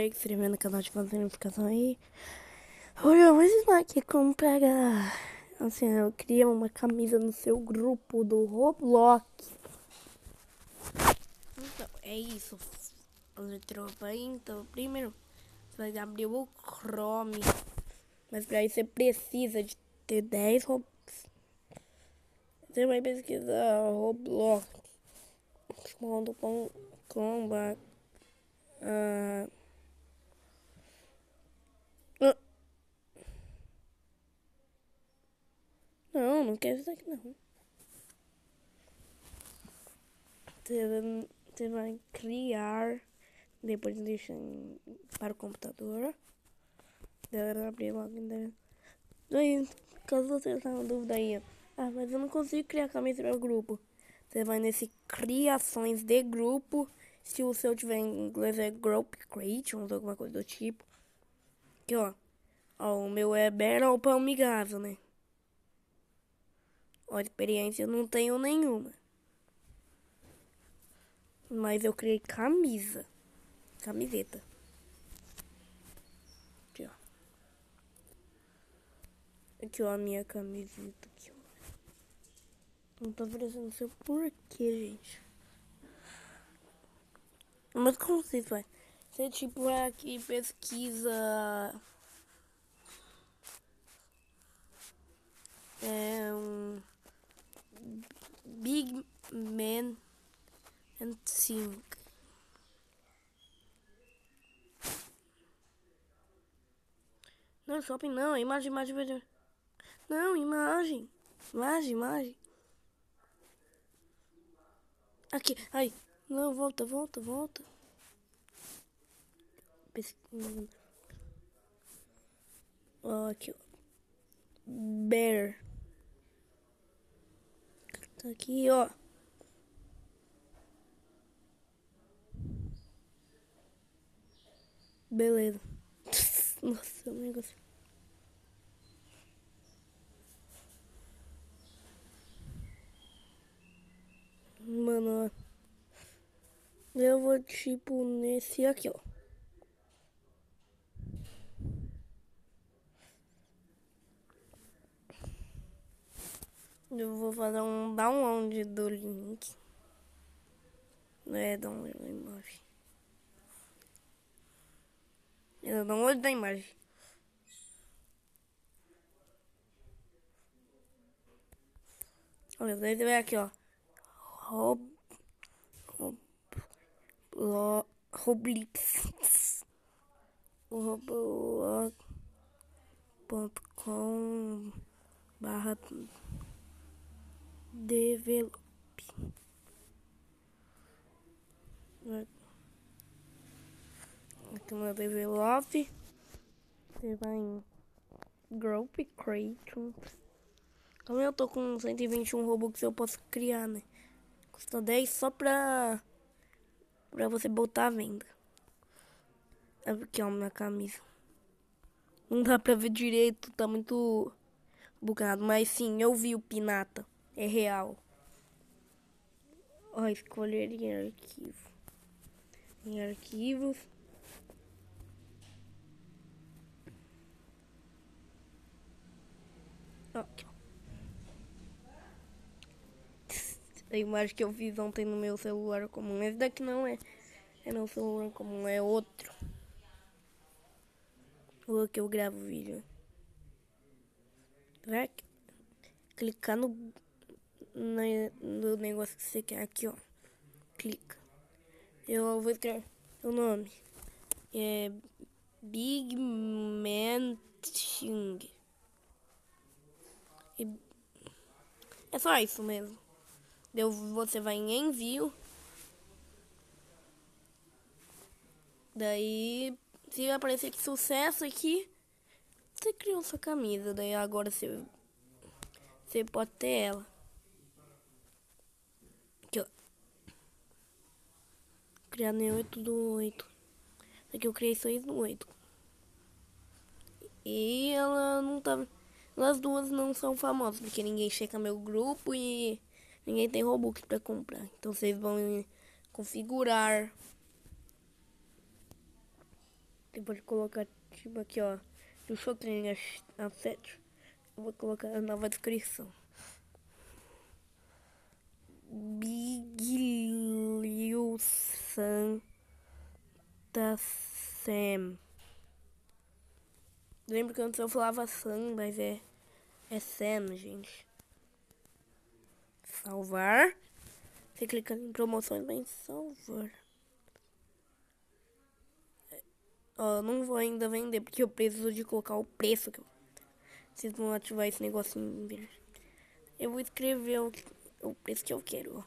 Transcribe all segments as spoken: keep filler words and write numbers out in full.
like, se inscreve no canal, ativa a notificação aí. Hoje eu vou ensinar aqui como pegar. Assim, eu queria uma camisa no seu grupo do Roblox. Então, é isso. Entrou aí, então primeiro você vai abrir o Chrome. Mas pra isso você precisa de ter dez Robux. Você vai pesquisar Roblox. ponto com barra uh, Não, não quero isso aqui não. Você, você vai criar, depois deixa em, para o computador. Deve abrir logo. Daí, caso você tenha uma dúvida aí, ah, mas eu não consigo criar camisa para grupo. Você vai nesse criações de grupo. Se o seu tiver em inglês é Group Creations, alguma coisa do tipo. Aqui, ó. Ó, o meu é Battle Palmigazo, né? Ó, experiência eu não tenho nenhuma. Mas eu criei camisa. Camiseta. Aqui, ó. Aqui, ó, a minha camiseta. Aqui, ó. Não tá aparecendo, não sei porquê, gente. Mas como vocês fazem? Você, tipo, vai aqui pesquisa... É um... Big Man and Sing. Não, shopping não, imagem, imagem, imagem. Não, imagem. Imagem, imagem. Aqui, ai. Não, volta, volta, volta. Pesquisa. Ó, aqui, ó. Bear. Tá aqui, ó. Beleza. Nossa, o negócio. Mano, ó. Eu vou tipo nesse aqui, ó. Eu vou fazer um download do link. É, download da imagem. É, download da imagem. Olha, daí você vai aqui, ó. Rob... Rob... Lo... Roblix. Roblox ponto com barra develop. Aqui no develop. Você vai em Group Creations. Como eu tô com cento e vinte e um Robux, eu posso criar, né? Custa dez só pra... Pra você botar à venda. Aqui, ó, minha camisa. Não dá pra ver direito, tá muito bugado. Mas sim, eu vi o Pinata. É real. Ó, escolher em arquivo. Em arquivos. Ó, aqui, ó. A imagem que eu fiz ontem no meu celular comum. Esse daqui não é. É no celular comum, é outro. O que eu gravo vídeo. Vai clicar no, no, no negócio que você quer aqui, ó. Clica. Eu vou escrever o nome. É Big Man Ting. É só isso mesmo. Deu, você vai em envio. Daí, se aparecer que sucesso aqui, você criou sua camisa. Daí agora você, você pode ter ela. Aqui, ó. Criar no oito do oito. Aqui eu criei seis do oito. E ela não tá... As duas não são famosas, porque ninguém checa meu grupo e ninguém tem Robux pra comprar. Então vocês vão configurar. Você pode colocar, tipo, aqui, ó. Do Shotring a sete. Eu vou colocar a nova descrição. Biglio Santa Sam. Lembro que antes eu falava Sam, mas é, é Sam, gente. Salvar. Você clica em promoções, vai em salvar. Ó, não vou ainda vender, porque eu preciso de colocar o preço que eu... Vocês vão ativar esse negocinho verde. Eu vou escrever o, o preço que eu quero, ó.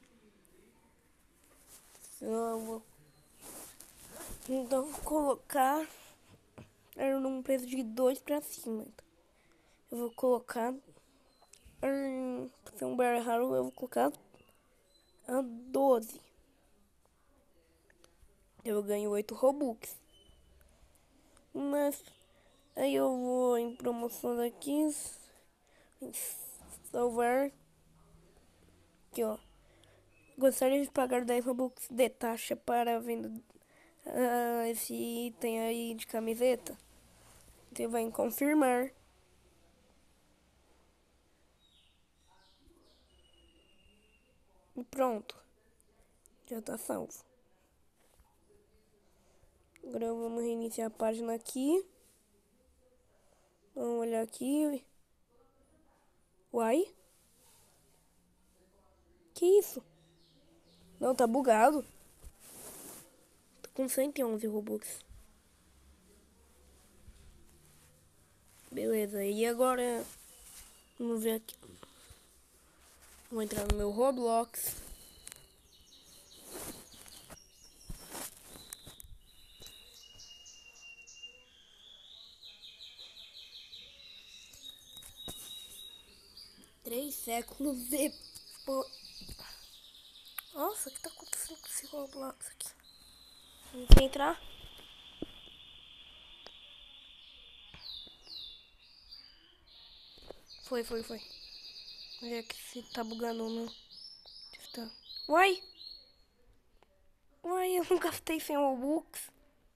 Eu vou... Então, vou colocar... Era num preço de dois pra cima. Então. Eu vou colocar... Um, se é um Bear Raro, eu vou colocar... A doze. Eu ganho oito Robux. Mas... Aí eu vou em promoção aqui... Salvar. Aqui, ó. Gostaria de pagar dez Robux de taxa para a venda uh, esse item aí de camiseta? Você vai em confirmar. E pronto. Já tá salvo. Agora vamos reiniciar a página aqui. Vamos olhar aqui. Uai? Que isso? Não, tá bugado. Tô com cento e onze Robux. Beleza, e agora... Vamos ver aqui. Vou entrar no meu Roblox. Três séculos depois... Nossa, o que tá acontecendo com esse Roblox aqui? Vamos entrar. Foi, foi, foi. Olha que se tá bugando ou não. Tá. Uai! Uai, eu não gastei cem Robux.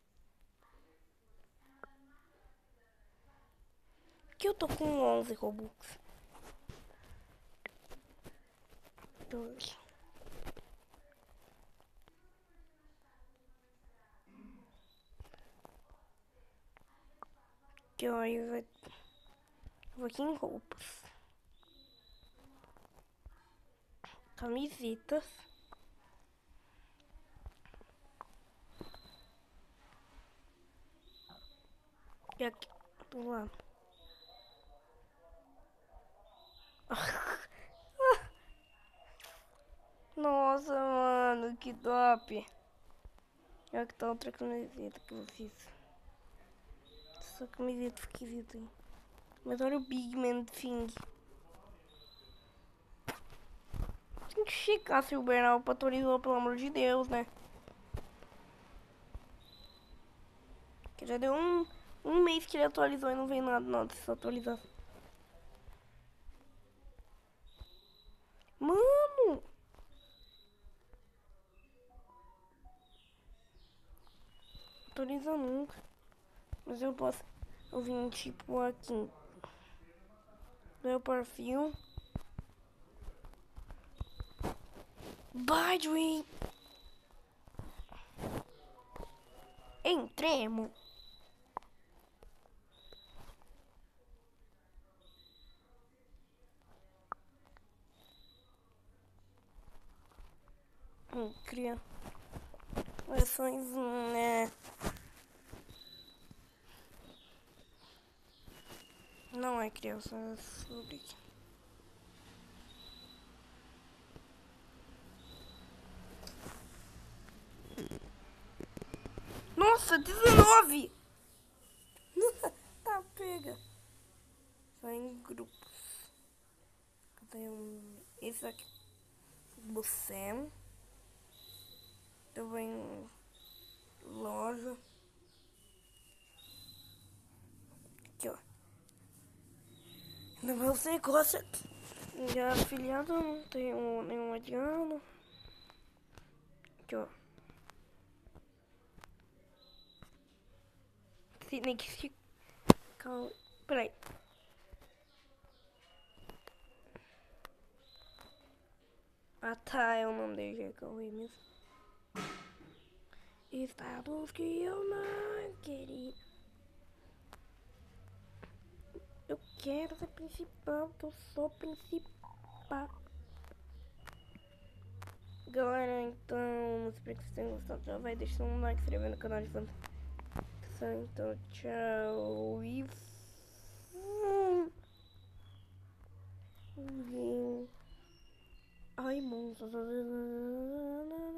Por que eu tô com onze Robux? doze. Que ó, eu vou... vou aqui em roupas. Camisetas. E aqui, do lado. Nossa, mano, que top. Olha que tá outra camiseta que eu fiz. Essa camiseta esquisita aí. Mas olha o Big Man Thing. Tem que checar se o Bernal atualizou, pelo amor de Deus, né? Que já deu um, um mês que ele atualizou e não vem nada, nada dessa atualização. Mano! Atualiza nunca. Mas eu posso... Eu vim tipo aqui. Meu perfil. Badwin. Entremos. Hum, cria. Versões, né? Não é criança, é sobre. Nossa, dezenove! Tá, pega. Só em grupos. Tem um... Esse aqui. Você. Eu vou em loja. Aqui, ó. No meu negócio de afiliado não tem um, nenhum adiano. Aqui, ó. esqueci, nem que calma. Peraí. Ah tá, é o nome dele, já que eu vi mesmo. Estados que eu não queria. Eu quero ser principal, que eu sou principal. Galera, então, espero que vocês tenham gostado. Já vai deixar um like, se inscrever no canal de fantasia. Então, tchau e fui. Ai, monstros.